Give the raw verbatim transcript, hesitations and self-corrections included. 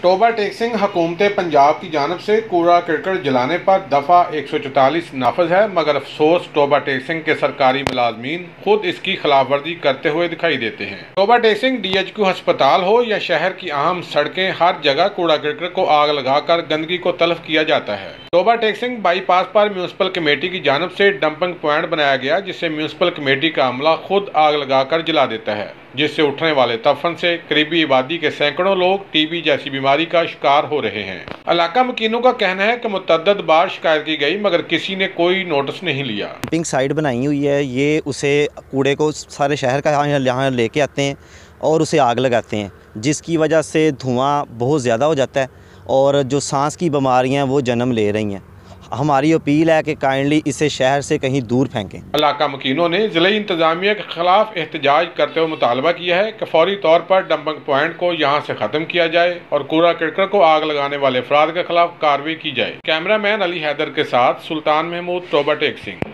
Toba टेक्सिंग हुकूमत पंजाब की जानब से कूड़ा करकट जलाने पर दफ़ा एक सौ चौतालीस नाफज है, मगर अफसोस टोबा टेक्सिंग के सरकारी मुलाजमीन खुद इसकी खिलाफ वर्जी करते हुए दिखाई देते हैं। Toba Tek Singh D H Q अस्पताल हो या शहर की अहम सड़कें, हर जगह कूड़ा करकट को आग लगाकर गंदगी को तलफ किया जाता है। टोबा टेक्सिंग बाईपास पर म्यूनसिपल कमेटी की जानब से डंपिंग पॉइंट बनाया गया, जिससे म्यूनसिपल कमेटी का अमला खुद आग लगाकर जला देता है, जिससे उठने वाले तफन से करीबी आबादी के सैकड़ों लोग टीबी जैसी बीमारी का शिकार हो रहे हैं। इलाका मकीनों का कहना है कि मुतअद्दिद बार शिकायत की गई, मगर किसी ने कोई नोटिस नहीं लिया। डंपिंग साइट बनाई हुई है, ये उसे कूड़े को सारे शहर का यहाँ यहाँ लेके आते हैं और उसे आग लगाते हैं, जिसकी वजह से धुआं बहुत ज़्यादा हो जाता है और जो सांस की बीमारियाँ वो जन्म ले रही हैं। हमारी अपील है कि काइंडली इसे शहर से कहीं दूर फेंकें। इलाका मकीनों ने जिले इंतजामिया के खिलाफ एहतजाज करते हुए मुतालबा किया है कि फौरी तौर पर डंपिंग पॉइंट को यहाँ से खत्म किया जाए और कूड़ा करकट को आग लगाने वाले अफराद के खिलाफ कार्रवाई की जाए। कैमरामैन अली हैदर के साथ सुल्तान महमूद, टोबा टेक्सिंग।